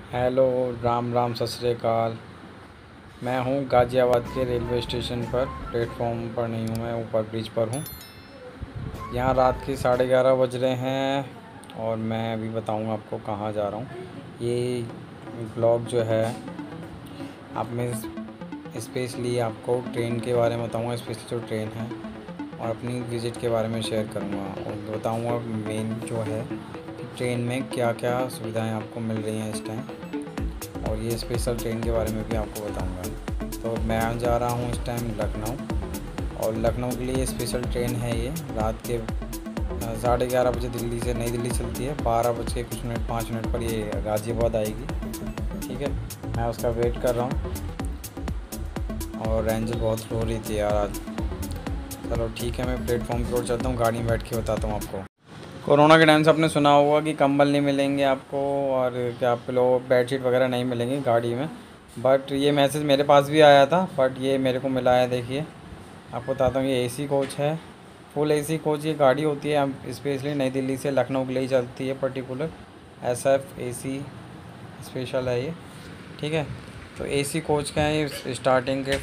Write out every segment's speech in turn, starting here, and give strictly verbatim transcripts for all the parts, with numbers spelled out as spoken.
Hello, Ram Ram, सत श्री अकाल। मैं हूँ गाज़ियाबाद के रेलवे स्टेशन पर। प्लेटफॉर्म पर नहीं हूँ मैं, ऊपर ब्रिज पर हूँ। यहाँ रात के साढ़े ग्यारह बज रहे हैं और मैं अभी बताऊँगा आपको कहाँ जा रहा हूँ। ये ब्लॉग जो है आप मैं स्पेशली आपको ट्रेन के बारे में बताऊँगा, स्पेशली जो ट्रेन है, और अपनी विज़िट के बारे में शेयर करूँगा और बताऊँगा मेन जो है कि ट्रेन में क्या क्या सुविधाएं आपको मिल रही हैं इस टाइम, और ये स्पेशल ट्रेन के बारे में भी आपको बताऊंगा। तो मैं जा रहा हूँ इस टाइम लखनऊ, और लखनऊ के लिए स्पेशल ट्रेन है ये। रात के साढ़े ग्यारह बजे दिल्ली से नई दिल्ली चलती है। बारह बज के कुछ मिनट पाँच मिनट पर ये गाज़ियाबाद आएगी। ठीक है, मैं उसका वेट कर रहा हूँ। और रेंजर बहुत स्लो रही थी यार आज। चलो ठीक है, मैं प्लेटफॉर्म की ओर चलता हूँ, गाड़ी में बैठ के बताता हूँ आपको। कोरोना के टाइम से आपने सुना होगा कि कंबल नहीं मिलेंगे आपको, और क्या पिलो बेडशीट वगैरह नहीं मिलेंगी गाड़ी में। बट ये मैसेज मेरे पास भी आया था, बट ये मेरे को मिला है। देखिए आपको बताता हूँ, ये एसी कोच है, फुल एसी कोच ये गाड़ी होती है। स्पेशली नई दिल्ली से लखनऊ के लिए ही चलती है। Particular S F A C special है ये। ठीक है, तो एसी कोच का है ये। स्टार्टिंग के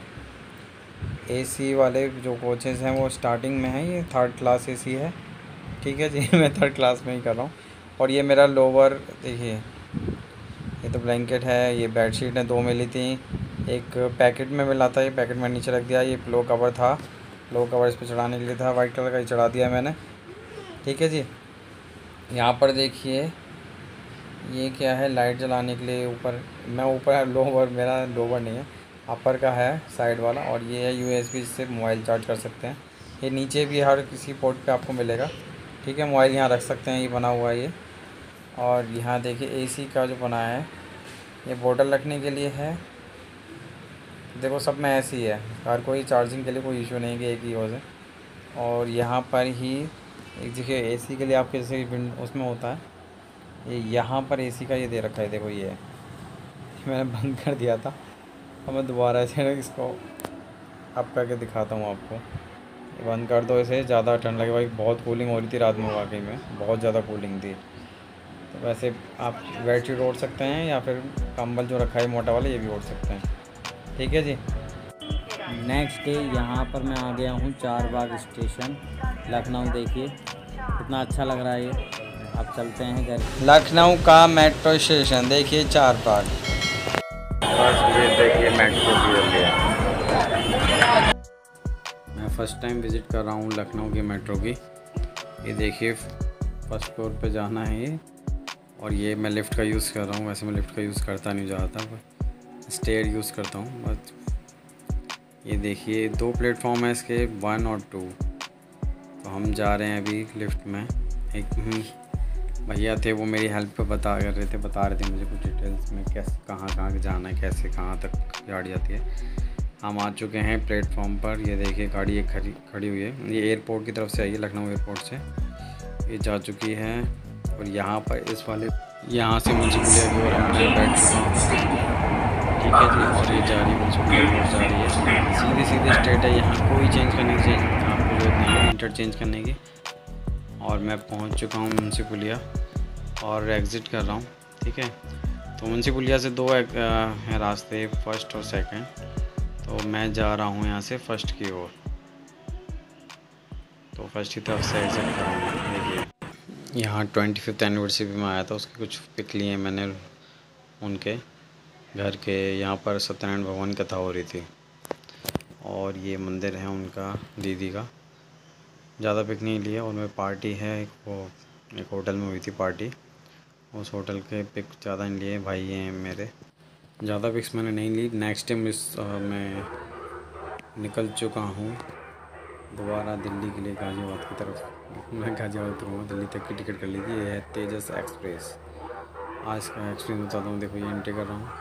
फर्स्ट एसी वाले जो कोचेज़ हैं वो स्टार्टिंग में है। ये थर्ड क्लास एसी है। ठीक है जी मैं थर्ड क्लास में ही कर रहा हूँ। और ये मेरा लोवर देखिए, ये तो ब्लैंकेट है, ये बेडशीट है, दो मिली थी। एक पैकेट में मिला था, ये पैकेट में नीचे रख दिया। ये पिलो कवर था, पिलो कवर इस पर चढ़ाने के लिए था, वाइट कलर का ही चढ़ा दिया मैंने। ठीक है जी, यहाँ पर देखिए ये क्या है, लाइट जलाने के लिए ऊपर। मैं ऊपर लोवर, मेरा लोवर नहीं है, अपर का है साइड वाला। और ये है यूएसबी, जिससे मोबाइल चार्ज कर सकते हैं। ये नीचे भी हर किसी पोर्ट पे आपको मिलेगा। ठीक है, मोबाइल यहाँ रख सकते हैं, ये बना हुआ है ये। और यहाँ देखिए एसी का जो बना है, ये बोतल रखने के लिए है। देखो सब में ऐसे ही है, हर कोई चार्जिंग के लिए कोई इशू नहीं है कि एक ही यूज़ है। और यहाँ पर ही एक देखिए एसी के लिए आपके जैसे विंड उसमें होता है, ये यहाँ पर एसी का ये दे रखा है। देखो ये मैंने बंद कर दिया था, और मैं दोबारा से इसको अप करके दिखाता हूँ आपको। ये बंद कर दो, इसे ज़्यादा ठंड लगे भाई। बहुत कूलिंग हो रही थी रात में, वाकई में बहुत ज़्यादा कूलिंग थी। तो वैसे आप बेडशीट ओढ़ सकते हैं, या फिर कंबल जो रखा है मोटा वाला, ये भी ओढ़ सकते हैं। ठीक है जी। नेक्स्ट डे यहाँ पर मैं आ गया हूँ चार बाग स्टेशन, लखनऊ। देखिए कितना अच्छा लग रहा है ये। अब चलते हैं घर। लखनऊ का मेट्रो स्टेशन देखिए, चार बाग। बस ये देखिए मेट्रो भी है। मैं फ़र्स्ट टाइम विज़िट कर रहा हूँ लखनऊ की मेट्रो की। ये देखिए फर्स्ट फ्लोर पे जाना है ये, और ये मैं लिफ़्ट का यूज़ कर रहा हूँ। वैसे मैं लिफ़्ट का यूज़ करता नहीं ज़्यादातर, पर स्टेयर यूज़ करता हूँ बस। ये देखिए दो प्लेटफॉर्म है इसके, वन और टू। तो हम जा रहे हैं अभी लिफ्ट में। एक भैया थे, वो मेरी हेल्प पे बता कर रहे थे, बता रहे थे मुझे कुछ डिटेल्स में, कैसे कहाँ कहाँ जाना है, कैसे कहाँ तक गाड़ी जाती है। हम आ चुके हैं प्लेटफॉर्म पर। ये देखिए गाड़ी एक खड़ी खड़ी हुई है, ये एयरपोर्ट की तरफ से आई है, लखनऊ एयरपोर्ट से ये जा चुकी है। और यहाँ पर इस वाले यहाँ से मुझे मिले अभी, और हम बैठ चुके हैं। ठीक है जी, और ये जा रही है मुझे जा रही है सीधे सीधे स्ट्रेट है। यहाँ कोई चेंज करने की चेंज आपको जरूरत नहीं है इंटरचेंज करने की। और मैं पहुँच चुका हूँ मुंशी पुलिया, और एग्ज़िट कर रहा हूँ। ठीक है, तो मुंशी पुलिया से दो हैं रास्ते, फर्स्ट और सेकंड। तो मैं जा रहा हूँ यहाँ से फर्स्ट की ओर, तो फर्स्ट की तरफ से एग्ज़िट करूँगा। देखिए यहाँ ट्वेंटी फिफ्थ एनिवर्सरी में आया था, उसके कुछ पिक लिए मैंने उनके घर के। यहाँ पर सत्यनारायण भगवान कथा हो रही थी, और ये मंदिर है उनका, दीदी का। ज़्यादा पिक नहीं लिया, और मैं पार्टी है एक, वो एक होटल में हुई थी पार्टी, उस होटल के पिक ज़्यादा नहीं लिए। भाई हैं मेरे, ज़्यादा पिक्स मैंने नहीं ली। नेक्स्ट टाइम इस मैं निकल चुका हूँ दोबारा दिल्ली के लिए, गाज़ियाबाद की तरफ। मैं गाज़ियाबाद उतरूँगा, दिल्ली तक की टिकट कर ली थी। ये है तेजस एक्सप्रेस। आज का एक्सपीरियंस बताता हूँ। देखो ये एंट्री कर रहा हूँ,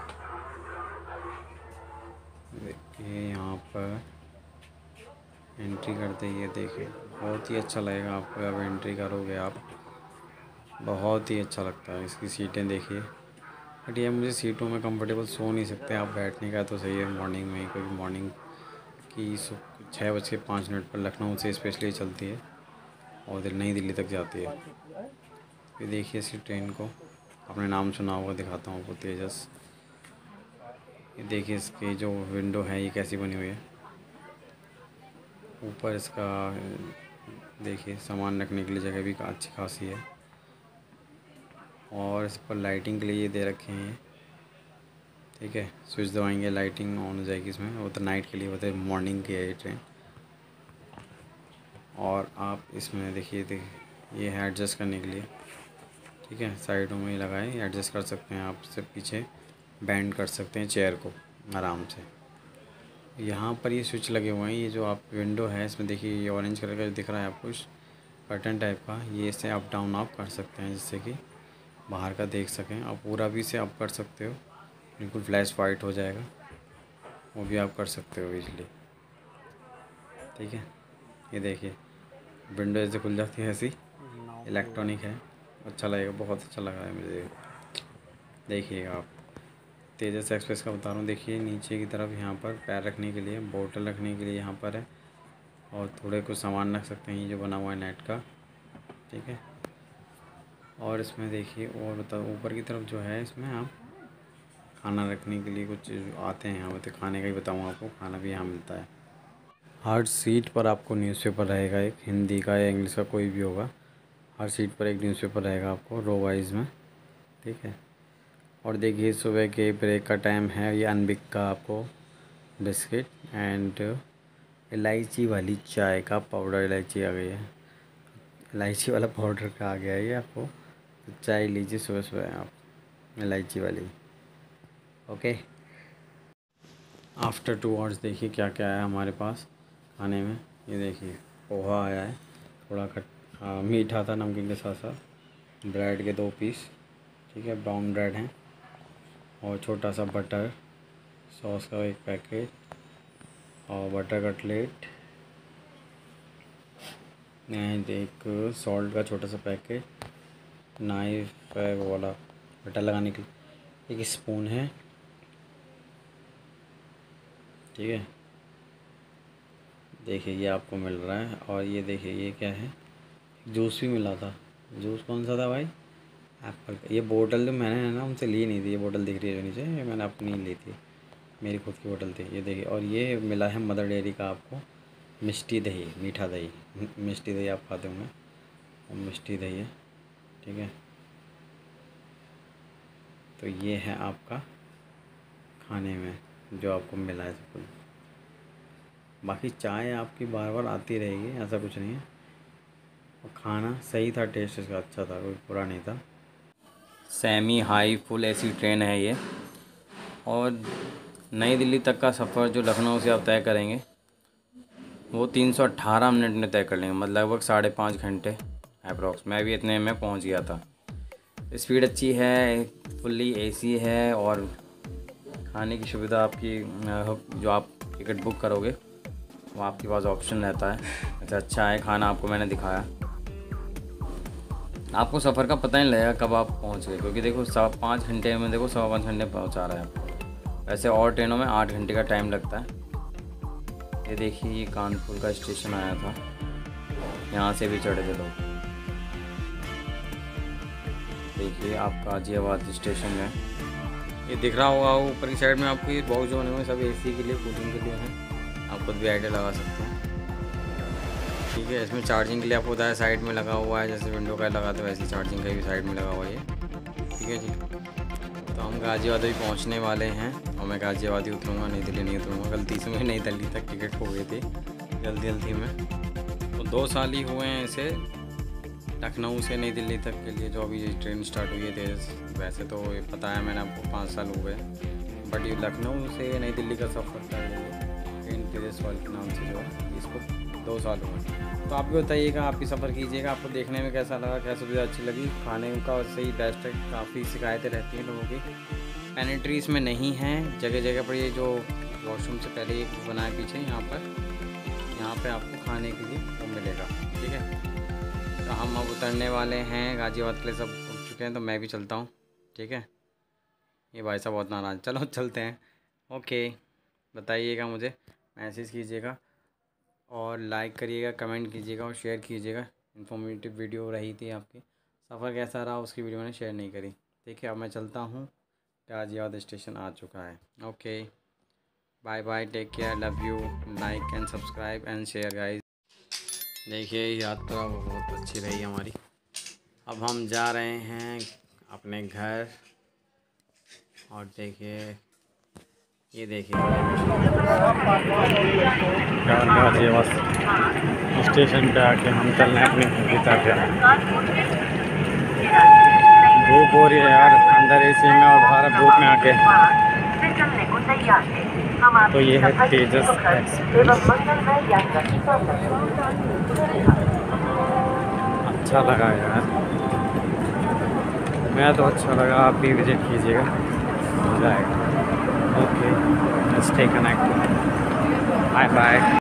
देखिए यहाँ पर एंट्री करते ही ये देखिए बहुत ही अच्छा लगेगा आपको। अब एंट्री करोगे आप, बहुत ही अच्छा लगता है। इसकी सीटें देखिए, बट ये मुझे सीटों में कंफर्टेबल सो नहीं सकते आप। बैठने का तो सही है मॉर्निंग में ही, क्योंकि मॉर्निंग की छः बज के पाँच मिनट पर लखनऊ से स्पेशली चलती है, और नई दिल्ली तक जाती है। ये देखिए इसी ट्रेन को, आपने नाम सुना होगा, दिखाता हूँ आपको। तेजस, ये देखिए इसकी जो विंडो है ये कैसी बनी हुई है। ऊपर इसका देखिए सामान रखने के लिए जगह भी अच्छी खासी है। और इस पर लाइटिंग के लिए ये दे रखे हैं, ठीक है। स्विच दबाएंगे लाइटिंग ऑन हो जाएगी इसमें। वो तो नाइट के लिए होता है, मॉर्निंग की है ये ट्रेन। और आप इसमें देखिए देखिए ये है एडजस्ट करने के लिए, ठीक है। साइडों में ही लगाए, एडजस्ट कर सकते हैं आप। से पीछे बैंड कर सकते हैं चेयर को आराम से। यहाँ पर ये स्विच लगे हुए हैं। ये जो आप विंडो है इसमें देखिए ये ऑरेंज कलर का दिख रहा है आपको, बटन टाइप का। ये इसे अप डाउन आप कर सकते हैं जिससे कि बाहर का देख सकें। आप पूरा भी इसे अप कर सकते हो, बिल्कुल फ्लैश वाइट हो जाएगा, वो भी आप कर सकते हो इजली, ठीक है। ये देखिए विंडो ऐसे खुल जाती है, ऐसी इलेक्ट्रॉनिक है। अच्छा लगेगा, बहुत अच्छा लग रहा है मुझे। देखिएगा आप, तेजस एक्सप्रेस का बता रहा हूँ। देखिए नीचे की तरफ यहाँ पर पैर रखने के लिए, बोतल रखने के लिए यहाँ पर है। और थोड़े कुछ सामान रख सकते हैं, ये जो बना हुआ है नेट का, ठीक है। और इसमें देखिए और बताओ, ऊपर की तरफ जो है इसमें आप खाना रखने के लिए कुछ आते हैं यहाँ पर। तो खाने का ही बताऊँ आपको, खाना भी यहाँ मिलता है। हर सीट पर आपको न्यूज़पेपर रहेगा, एक हिंदी का या इंग्लिश का कोई भी होगा। हर सीट पर एक न्यूज़पेपर रहेगा आपको रो वाइज में, ठीक है। और देखिए सुबह के ब्रेक का टाइम है। ये अनबिक का आपको बिस्किट एंड इलायची वाली चाय का पाउडर, इलायची आ गई है, इलायची वाला पाउडर का आ गया है ये आपको। तो चाय लीजिए सुबह सुबह आप, इलायची वाली, ओके। आफ्टर टू आवर्स देखिए क्या क्या आया हमारे पास खाने में। ये देखिए पोहा आया है, थोड़ा खट हाँ, मीठा था नमकीन के साथ साथ। ब्रेड के दो पीस, ठीक है, ब्राउन ब्रेड हैं। और छोटा सा बटर सॉस का एक पैकेट, और बटर कटलेट एंड एक सॉल्ट का छोटा सा पैकेट, नाइफ है वो वाला बटर लगाने के लिए, एक स्पून है, ठीक है। देखिए ये आपको मिल रहा है। और ये देखिए ये क्या है, जूस भी मिला था। जूस कौन सा था भाई? एप्पल का। ये बोतल जो मैंने है ना उनसे ली नहीं थी, ये बोतल दिख रही है जो नीचे, ये मैंने अपनी ली थी, मेरी खुद की बोतल थी। ये देखिए, और ये मिला है मदर डेयरी का आपको मिष्टी दही, मीठा दही। मिष्टी दही आप खाते होंगे, और मिष्टी दही है, ठीक है। तो ये है आपका खाने में जो आपको मिला है सब कुछ। बाकी चाय आपकी बार बार आती रहेगी, ऐसा कुछ नहीं है। और खाना सही था, टेस्ट इसका अच्छा था, कोई बुरा नहीं था। Semi high full AC train है ये। और नई दिल्ली तक का सफ़र जो लखनऊ से आप तय करेंगे वो तीन सौ अट्ठारह मिनट में तय कर लेंगे, मतलब लगभग साढ़े पाँच घंटे अप्रॉक्स। मैं भी इतने में पहुंच गया था। स्पीड अच्छी है, फुल्ली एसी है। और खाने की सुविधा आपकी, जो आप टिकट बुक करोगे वो आपके पास ऑप्शन रहता है। अच्छा अच्छा है खाना, आपको मैंने दिखाया। आपको सफ़र का पता नहीं लगेगा कब आप पहुंच गए, क्योंकि देखो सवा पाँच घंटे में, देखो सवा पाँच घंटे पहुंचा रहा है आपको। वैसे और ट्रेनों में आठ घंटे का टाइम लगता है। ये देखिए ये कानपुर का स्टेशन आया था, यहाँ से भी चढ़े थे लोग। देखिए आप गाजियाबाद स्टेशन में, ये दिख रहा होगा ऊपर की साइड में आपको। ये बॉक्स जो बने हुए सब एसी के लिए, कूलिंग के लिए हैं। आप खुद भी आइडिया लगा सकते हैं, ठीक है। इसमें चार्जिंग के लिए आपको बताया साइड में लगा हुआ है, जैसे विंडो का लगाते वैसे ही चार्जिंग का भी साइड में लगा हुआ है ये, ठीक है जी। तो हम गाजियाबाद भी पहुंचने वाले हैं, और मैं गाजियाबाद ही उतरूँगा, नई दिल्ली नहीं उतरूँगा। गलती से मैं नई दिल्ली तक टिकट हो गई थी जल्दी जल्दी में। तो दो साल ही हुए हैं इसे, लखनऊ से नई दिल्ली तक के लिए जो अभी ये ट्रेन स्टार्ट हुई है तेज़। वैसे तो ये पता है मैंने आपको, पाँच साल हो गए, बट ये लखनऊ से नई दिल्ली का सफ़र था ये ट्रेन तेजस वाले के नाम से जो है, इसको दो साल हुए। तो आप भी बताइएगा, आप भी सफ़र कीजिएगा, आपको देखने में कैसा लगा, क्या सुविधा अच्छी लगी। खाने का सही बेस्ट है, काफ़ी शिकायतें रहती हैं लोगों की। पेनिट्री इसमें नहीं है, जगह जगह पर ये जो वॉशरूम से पहले एक बनाए पीछे यहाँ पर, यहाँ पे आपको खाने के लिए वो मिलेगा, ठीक है। तो हम अब उतरने वाले हैं, गाजियाबाद के लिए सब उठ चुके हैं, तो मैं भी चलता हूँ, ठीक है। ये भाई साहब बहुत नाराज़, चलो चलते हैं, ओके। बताइएगा मुझे, मैसेज कीजिएगा, और लाइक करिएगा, कमेंट कीजिएगा, और शेयर कीजिएगा। इन्फॉर्मेटिव वीडियो रही थी आपकी। सफ़र कैसा रहा उसकी वीडियो मैंने शेयर नहीं करी। देखिए अब मैं चलता हूँ, गाज़ियाबाद स्टेशन आ चुका है। Okay bye bye, take care, love you, like and subscribe and share guys. देखिए यात्रा बहुत अच्छी रही हमारी। अब हम जा रहे हैं अपने घर। और देखिए ये देखिए गाज़ियाबाद स्टेशन पे आके हम चल रहे हैं अपने घर की तरफ। धूप हो रही है यार, अंदर एसी में और बाहर धूप में आके। तो ये है तेजस एक्सप्रेस। अच्छा लगा यार, मैं तो अच्छा लगा, आप भी विजिट कीजिएगा, मज़ा आएगा। Okay let's stay connected, bye bye.